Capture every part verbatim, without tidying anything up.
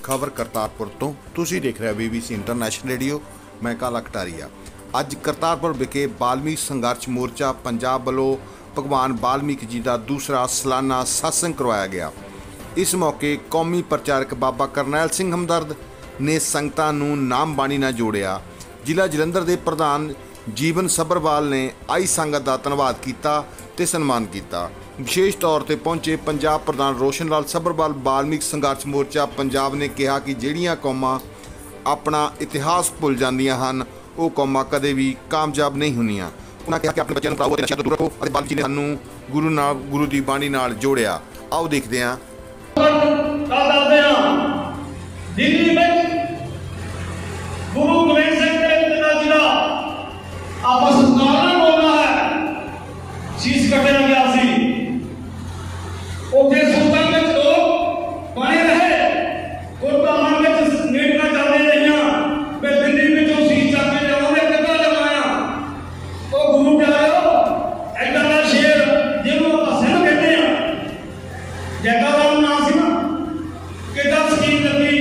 खबर करतारपुर तो तुसी देख रहे बीबीसी इंटरनेशनल रेडियो। मैं काला कटारिया। अज करतारपुर विखे वाल्मीकि संघर्ष मोर्चा पंजाब वालों भगवान वाल्मीकि जी का दूसरा सालाना सत्संग करवाया गया। इस मौके कौमी प्रचारक बाबा करनैल सिंह हमदर्द ने संगतां नूं नाम बाणी नाल जोड़िया। जिला जलंधर के प्रधान जीवन सब्बरवाल ने आई संगत का धन्नवाद किया ते सन्मान किया। विशेष तौर पर पहुंचे पंजाब प्रधान रोशन लाल सब्बरवाल वाल्मीकि संघर्ष मोर्चा पंजाब ने कहा कि जिहड़ियां कौमां अपना इतिहास भुल जांदियां हन वो कौमां कदे भी कामयाब नहीं होंदियां। उन्होंने कहा कि अपने बच्चों को पढ़ाओ ते नशे तो दूर रखो और वाल्मीकि जी ने सानूं गुरु नाल गुरु की बाणी नाल जोड़िया। आओ देखते हैं। दिल्ली में गुरु गोबिंद सिंह के पिताजी का आपस संस्कार बोलना है शीश कटे गया सी उठे सुल्तान में लोग बने रहे गुरदान में नीट में चलते रहियां मैं दिल्ली में जो शीश चाके जाओगे कितना लगाया तो गुरु प्यारो ऐसा ना शेर जिन्होंने पसंद कहते हैं जगह वाला नाम सी ना कितना स्कीम लगी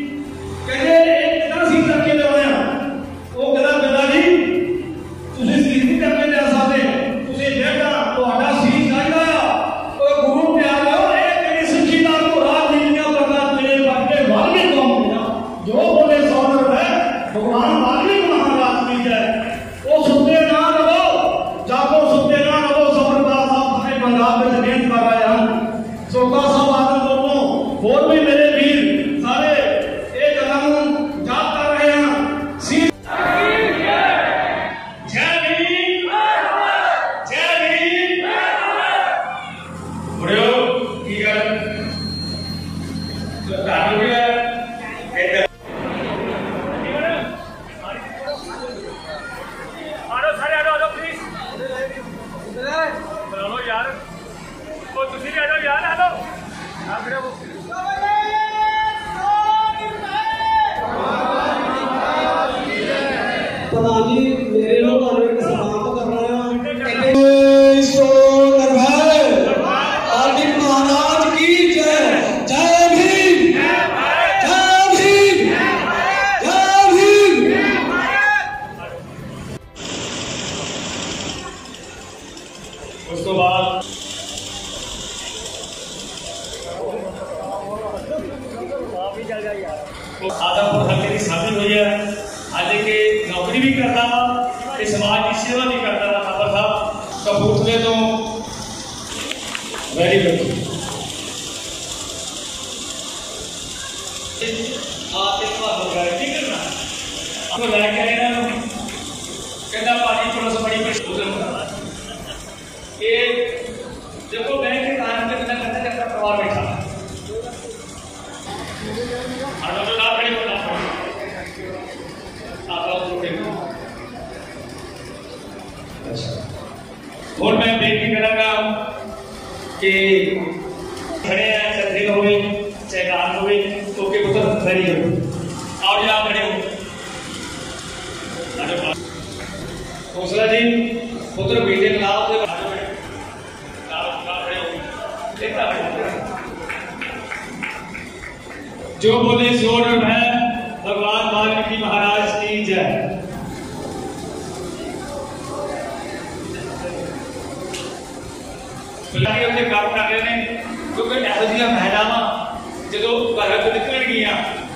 आदमपुर हल्के की शादी हुई है आज के नौकरी भी करता वा समाज की सेवा भी करता वा खबर साहब कपूरथले तो वेरी गुड आपके पास हो गया ठीक है ना आपको लेके आए ना कहना पानी पुलिस बड़ी बड़ी ये देखो बैंक के काम के बिना करता करता परिवार बैठा और मैं बेनती करूंगा कि खड़े हैं चाहे हो चाहे गान हो तो के पुत्र खड़ी हो और यहाँ खड़े हो हौसला जी पुत्र बेटे लाभ जो बोले जोर है भगवान वाल्मीकि महाराज की जय। काम कर रहे हैं क्योंकि यह महिलावां जो घर को निकल गई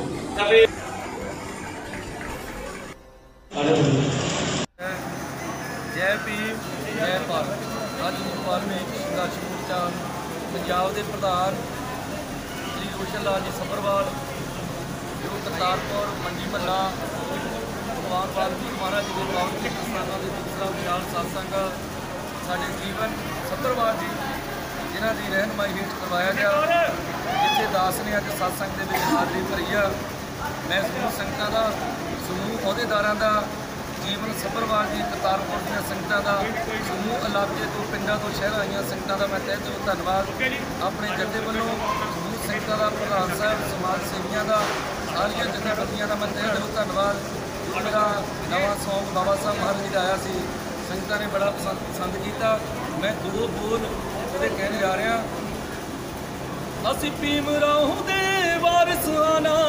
जय भीम जय भारत। अज वाल्मीकि संघर्ष मोर्चा पंजाब के प्रधान श्री रोशन लाल जी सब्बरवाल जो करतारपुर मंडी महला भगवान वाल्मीकि महाराज जी के पावन स्थानों के दूसरा विशाल सत्संग साडे जीवन सब्बरवाल जी जिन्हों की रहनुमाई हेठ करवाया गया जिथे दास ने अज सत्संग के हाजरी भरी है। मैं समूह संगतां का समूह अहुदेदारां का जीवन सब्बरवाल जी करतारपुर दी संगतां का समूह इलाके तो पिंडां तो शहर आईयां संगतां का मैं तहे दिलों धन्नवाद अपने जथे वालों समूह संगतां का प्रधान साहब समाज सेवियों का सारिया जथेबंदियों का मैं तहे दिलों धन्नवाद। मेरा नवा सौंग बाबा साहब महाराज जी का आया सी संगतां ने बड़ा पसंद पसंद किया। मैं दो बोल कहने जा रहा असी भीम राहू दे वारिस आना जो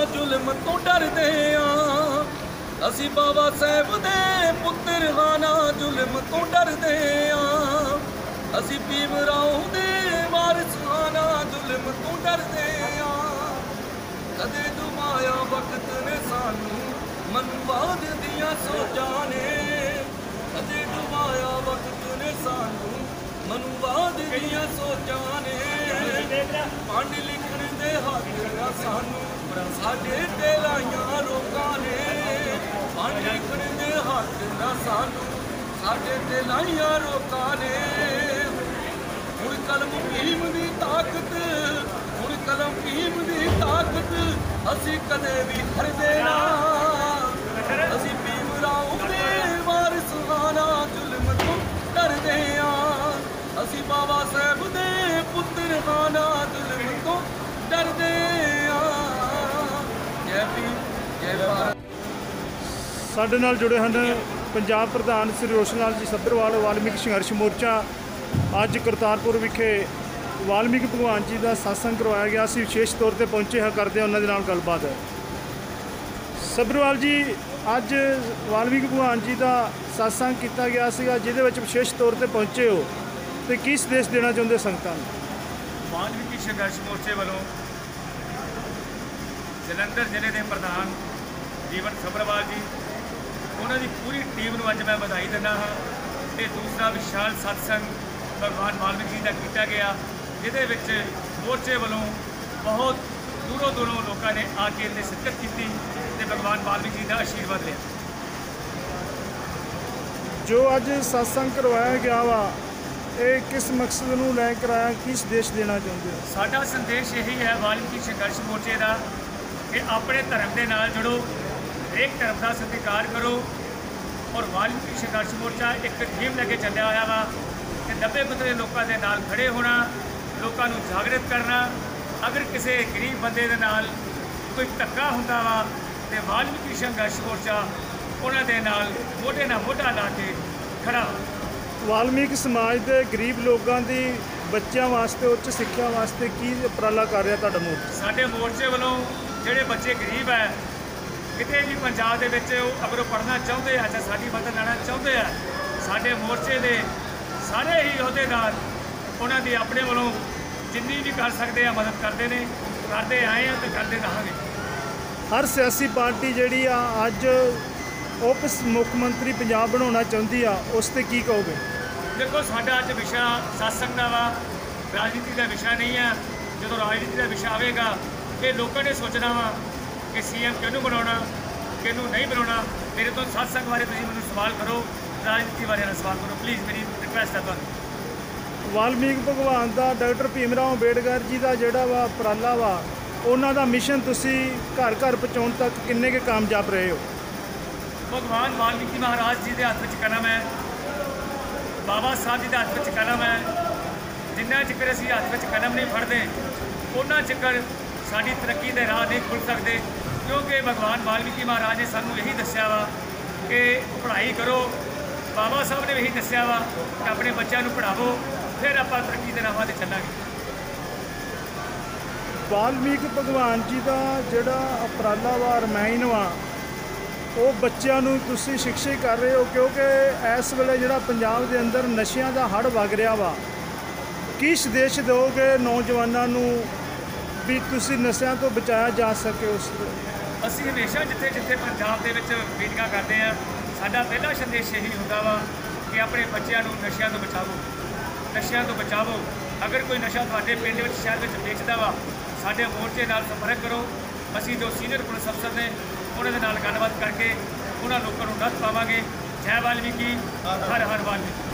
ਜ਼ੁਲਮ ਤੋਂ ਡਰਦੇ ਆਂ। ਅਸੀਂ ਬਾਬਾ ਸਾਹਿਬ ਦੇ ਪੁੱਤਰ ਹਾਂ ਨਾ ਜ਼ੁਲਮ ਤੋਂ ਡਰਦੇ ਆਂ। ਅਸੀਂ ਭੀਮ ਰਾਓ ਦੇ ਵਾਰਿਸ ਹਾਂ ਨਾ ਜ਼ੁਲਮ ਤੋਂ ਡਰਦੇ ਆਂ। ਕਦੇ ਦੁਮਾਇਆ ਵਕਤ ਨੇ ਸਾਨੂੰ ਮਨਵਾਦ ਦੀਆਂ ਸੋਚਾਂ ਨੇ। ਕਦੇ ਦੁਮਾਇਆ ਵਕਤ ਨੇ ਸਾਨੂੰ ਮਨਵਾਦ ਦੀਆਂ ਸੋਚਾਂ ਨੇ। ਪੰਡ ਲਿਖਣ ਦੇ ਹੱਕ ਨਾ ਸਾਨੂੰ ਸਾਡੇ ਤੇ ਲਾਈਆਂ ਰੋਕਾਂ ਨੇ। ਪੰਡ ਲਿਖਣ ਦੇ ਹੱਕ ਨਾ ਸਾਨੂੰ ਸਾਡੇ ਤੇ ਲਾਈਆਂ ਰੋਕਾਂ ਨੇ। ਹੁਣ ਕਲਮ ਭੀਮ ਦੀ ਤਾਕਤ, ਹੁਣ ਕਲਮ ਭੀਮ ਦੀ ਤਾਕਤ, ਅਸੀਂ ਕਦੇ ਵੀ ਹਰਦੇ ਨਾ। ਅਸੀਂ ਭੀਮ ਰਾਓ ਦੇ ਵਾਰਿਸ ਹਾਂ ਨਾ ਜ਼ੁਲਮ ਤੋਂ ਡਰਦੇ ਆਂ। ਅਸੀਂ ਬਾਬਾ ਸਾਹਿਬ ਦੇ ਪੁੱਤਰ ਹਾਂ ਨਾ ਜ਼ੁਲਮ ਤੋਂ ਡਰਦੇ ਆਂ। ਜੈ ਭੀਮ ਜੈ ਭਾਰਤ। ਸਾਡੇ ਨਾਲ ਜੁੜੇ ਹਨ ਪੰਜਾਬ ਪ੍ਰਧਾਨ ਸ੍ਰੀ ਰੋਸ਼ਨ ਲਾਲ ਜੀ ਸੱਭਰਵਾਲ। ਵਾਲਮੀਕ ਸੰਘਰਸ਼ ਮੋਰਚਾ ਅੱਜ ਕਰਤਾਰਪੁਰ ਵਿਖੇ ਵਾਲਮੀਕ ਭਗਵਾਨ ਜੀ ਦਾ ਸਤਸੰਗ ਕਰਵਾਇਆ ਗਿਆ ਸੀ, ਵਿਸ਼ੇਸ਼ ਤੌਰ ਤੇ ਪਹੁੰਚੇ ਹਾਂ, ਕਰਦੇ ਹਾਂ ਉਹਨਾਂ ਦੇ ਨਾਲ ਗੱਲਬਾਤ। ਸੱਭਰਵਾਲ ਜੀ, ਅੱਜ ਵਾਲਮੀਕ ਭਗਵਾਨ ਜੀ ਦਾ ਸਤਸੰਗ ਕੀਤਾ ਗਿਆ ਸੀਗਾ, ਜਿਹਦੇ ਵਿੱਚ ਵਿਸ਼ੇਸ਼ ਤੌਰ ਤੇ ਪਹੁੰਚੇ ਹੋ, ਤੇ ਕੀ ਸੰਦੇਸ਼ ਦੇਣਾ ਚਾਹੁੰਦੇ ਸੰਗਤਾਂ ਨੂੰ? ਵਾਲਮੀਕੀ ਸੰਘਰਸ਼ ਮੋਰਚੇ ਵੱਲੋਂ ਜਲੰਧਰ ਜ਼ਿਲ੍ਹੇ ਦੇ ਪ੍ਰਧਾਨ ਜੀਵਨ ਸੱਭਰਵਾਲ ਜੀ, ਉਹਨਾਂ ਦੀ ਪੂਰੀ ਟੀਮ ਨੂੰ ਅੱਜ ਮੈਂ ਵਧਾਈ ਦਿੰਦਾ ਹਾਂ। ਤੇ ਦੂਸਰਾ ਵਿਸ਼ਾਲ ਸਤਸੰਗ ਭਗਵਾਨ ਵਾਲਮੀਕ ਜੀ ਦਾ ਕੀਤਾ ਗਿਆ, ਜਿਹਦੇ ਵਿੱਚ ਮੋਰਚੇ ਵੱਲੋਂ ਬਹੁਤ ਦੂਰੋਂ ਦੂਰੋਂ ਲੋਕਾਂ ਨੇ ਆ ਕੇ ਇੱਥੇ ਸ਼ਿਰਕਤ ਕੀਤੀ ਤੇ ਭਗਵਾਨ ਵਾਲਮੀਕ ਜੀ ਦਾ ਆਸ਼ੀਰਵਾਦ ਲਿਆ। ਜੋ ਅੱਜ ਸਤਸੰਗ ਕਰਵਾਇਆ ਗਿਆ ਵਾ, ਇਹ ਕਿਸ ਮਕਸਦ ਨੂੰ ਲੈ ਕੇ ਆਇਆ, ਕੀ ਸੰਦੇਸ਼ ਦੇਣਾ ਚਾਹੁੰਦੇ ਹੋ? ਸਾਡਾ ਸੰਦੇਸ਼ ਇਹੀ ਹੈ ਵਾਲਮੀਕੀ ਸੰਘਰਸ਼ ਮੋਰਚੇ ਦਾ ਕਿ ਆਪਣੇ ਧਰਮ ਦੇ ਨਾਲ ਜੁੜੋ, ਹਰੇਕ ਧਰਮ ਦਾ ਸਤਿਕਾਰ ਕਰੋ। ਔਰ ਵਾਲਮੀਕੀ ਸੰਘਰਸ਼ ਮੋਰਚਾ ਇੱਕ ਥੀਮ ਲੈ ਕੇ ਚੱਲਿਆ ਹੋਇਆ ਵਾ ਕਿ ਨੱਬੇ ਪੱਤੇ ਲੋਕਾਂ ਦੇ ਨਾਲ ਖੜੇ ਹੋਣਾ, ਲੋਕਾਂ ਨੂੰ ਜਾਗਰਿਤ ਕਰਨਾ। ਅਗਰ ਕਿਸੇ ਗਰੀਬ ਬੰਦੇ ਦੇ ਨਾਲ ਕੋਈ ਧੱਕਾ ਹੁੰਦਾ ਵਾ ਤੇ ਵਾਲਮੀਕੀ ਸੰਘਰਸ਼ ਮੋਰਚਾ ਉਹਨਾਂ ਦੇ ਨਾਲ ਮੋਢੇ ਨਾਲ ਮੋਢਾ ਲਾ ਕੇ ਖੜਾ। ਵਾਲਮੀਕ ਸਮਾਜ ਦੇ ਗਰੀਬ ਲੋਕਾਂ ਦੀ ਬੱਚਿਆਂ ਵਾਸਤੇ ਉੱਚ ਸਿੱਖਿਆ ਵਾਸਤੇ ਕੀ ਉਪਰਾਲਾ ਕਰ ਰਿਹਾ ਤੁਹਾਡਾ ਮੋਰਚਾ? ਸਾਡੇ ਮੋਰਚੇ ਵੱਲੋਂ ਜਿਹੜੇ ਬੱਚੇ ਗਰੀਬ ਹੈ, ਕਿਤੇ ਵੀ ਪੰਜਾਬ ਦੇ ਵਿੱਚ ਉਹ ਅਗਰ ਪੜ੍ਹਨਾ ਚਾਹੁੰਦੇ ਆ ਜਾਂ ਸਾਡੀ ਮਦਦ ਲੈਣਾ ਚਾਹੁੰਦੇ ਆ, ਸਾਡੇ ਮੋਰਚੇ ਦੇ ਸਾਰੇ ਹੀ ਅਹੁਦੇਦਾਰ ਉਹਨਾਂ ਦੀ ਆਪਣੇ ਵੱਲੋਂ ਜਿੰਨੀ ਵੀ ਕਰ ਸਕਦੇ ਆ ਮਦਦ ਕਰਦੇ ਨੇ, ਕਰਦੇ ਆਏ ਆ ਤੇ ਕਰਦੇ ਰਹਾਂਗੇ। ਹਰ ਸਿਆਸੀ ਪਾਰਟੀ ਜਿਹੜੀ ਆ ਅੱਜ ਉਪ ਮੁੱਖ ਮੰਤਰੀ ਪੰਜਾਬ ਬਣਾਉਣਾ ਚਾਹੁੰਦੀ ਆ, ਉਸ ਤੇ ਕੀ ਕਹੋਗੇ? ਦੇਖੋ, ਸਾਡਾ ਅੱਜ ਵਿਸ਼ਾ ਸਤਸੰਗ ਦਾ ਵਾ, ਰਾਜਨੀਤੀ ਦਾ ਵਿਸ਼ਾ ਨਹੀਂ ਆ। ਜਦੋਂ ਰਾਜਨੀਤੀ ਦਾ ਵਿਸ਼ਾ ਆਵੇਗਾ ਇਹ ਲੋਕਾਂ ਨੇ ਸੋਚਣਾ ਵਾ ਕਿ ਸੀ ਐਮ ਕਿਹਨੂੰ ਬਣਾਉਣਾ, ਕਿਹਨੂੰ ਨਹੀਂ ਬਣਾਉਣਾ। ਮੇਰੇ ਤੋਂ ਸਤਸੰਗ ਬਾਰੇ ਤੁਸੀਂ ਮੈਨੂੰ ਸਵਾਲ ਕਰੋ, ਰਾਜਨੀਤੀ ਬਾਰੇ ਨਾ ਸਵਾਲ ਕਰੋ, ਪਲੀਜ਼, ਮੇਰੀ ਰਿਕੁਐਸਟ ਹੈ ਤੁਹਾਨੂੰ। ਵਾਲਮੀਕ ਭਗਵਾਨ ਦਾ ਡਾਕਟਰ ਭੀਮ ਰਾਓ ਅੰਬੇਡਕਰ ਜੀ ਦਾ ਜਿਹੜਾ ਵਾ ਉਪਰਾਲਾ ਵਾ, ਉਹਨਾਂ ਦਾ ਮਿਸ਼ਨ ਤੁਸੀਂ ਘਰ ਘਰ ਪਹੁੰਚਾਉਣ ਤੱਕ ਕਿੰਨੇ ਕੁ ਕਾਮਯਾਬ ਰਹੇ ਹੋ? ਭਗਵਾਨ ਵਾਲਮੀਕੀ ਮਹਾਰਾਜ ਜੀ ਦੇ ਹੱਥ ਵਿੱਚ ਕਲਮ ਹੈ, ਬਾਬਾ ਸਾਹਿਬ ਜੀ ਦੇ ਹੱਥ ਵਿੱਚ ਕਲਮ ਹੈ। ਜਿੰਨਾ ਚਿਰ ਅਸੀਂ ਹੱਥ ਵਿੱਚ ਕਲਮ ਨਹੀਂ ਫੜਦੇ, ਉਹਨਾਂ ਚਿਰ ਸਾਡੀ ਤਰੱਕੀ ਦੇ ਰਾਹ ਨਹੀਂ ਖੁੱਲ੍ਹ ਸਕਦੇ। ਕਿਉਂਕਿ ਭਗਵਾਨ ਵਾਲਮੀਕੀ ਮਹਾਰਾਜ ਨੇ ਸਾਨੂੰ ਇਹੀ ਦੱਸਿਆ ਵਾ ਕਿ ਪੜ੍ਹਾਈ ਕਰੋ। ਬਾਬਾ ਸਾਹਿਬ ਨੇ ਇਹੀ ਦੱਸਿਆ ਵਾ ਕਿ ਆਪਣੇ ਬੱਚਿਆਂ ਨੂੰ ਪੜ੍ਹਾਵੋ, ਫਿਰ ਆਪਾਂ ਤਰੱਕੀ ਦੇ ਰਾਹਾਂ 'ਤੇ ਚੱਲਾਂਗੇ। ਵਾਲਮੀਕ ਭਗਵਾਨ ਜੀ ਦਾ ਜਿਹੜਾ ਉਪਰਾਲਾ ਵਾ, ਰਮਾਇਣ ਵਾ, ਉਹ ਬੱਚਿਆਂ ਨੂੰ ਤੁਸੀਂ ਸਿੱਖਿਆ ਕਰ ਰਹੇ ਹੋ, ਕਿਉਂਕਿ ਇਸ ਵੇਲੇ ਜਿਹੜਾ ਪੰਜਾਬ ਦੇ ਅੰਦਰ ਨਸ਼ਿਆਂ ਦਾ ਹੜ੍ਹ ਵਗ ਰਿਹਾ ਵਾ। ਕੀ ਸੰਦੇਸ਼ ਦਿਓਗੇ ਨੌਜਵਾਨਾਂ ਨੂੰ ਵੀ ਤੁਸੀਂ ਨਸ਼ਿਆਂ ਤੋਂ ਬਚਾਇਆ ਜਾ ਸਕੇ? ਉਸ ਅਸੀਂ ਹਮੇਸ਼ਾ ਜਿੱਥੇ ਜਿੱਥੇ ਪੰਜਾਬ ਦੇ ਵਿੱਚ ਮੀਟਿੰਗਾਂ ਕਰਦੇ ਹਾਂ, ਸਾਡਾ ਪਹਿਲਾ ਸੰਦੇਸ਼ ਇਹੀ ਹੁੰਦਾ ਵਾ ਕਿ ਆਪਣੇ ਬੱਚਿਆਂ ਨੂੰ ਨਸ਼ਿਆਂ ਤੋਂ ਬਚਾਵੋ, ਨਸ਼ਿਆਂ ਤੋਂ ਬਚਾਵੋ। ਅਗਰ ਕੋਈ ਨਸ਼ਾ ਤੁਹਾਡੇ ਪਿੰਡ ਵਿੱਚ, ਸ਼ਹਿਰ ਵਿੱਚ ਵੇਚਦਾ ਵਾ, ਸਾਡੇ ਮੋਰਚੇ ਨਾਲ ਸੰਪਰਕ ਕਰੋ। ਅਸੀਂ ਜੋ ਸੀਨੀਅਰ ਪੁਲਿਸ ਅਫਸਰ ਨੇ ਉਹਨਾਂ ਦੇ ਨਾਲ ਗੱਲਬਾਤ ਕਰਕੇ ਉਹਨਾਂ ਲੋਕਾਂ ਨੂੰ ਨੱਥ ਪਾਵਾਂਗੇ। ਜੈ ਵਾਲਮੀਕੀ, ਹਰ ਹਰ ਵਾਲਮੀਕੀ।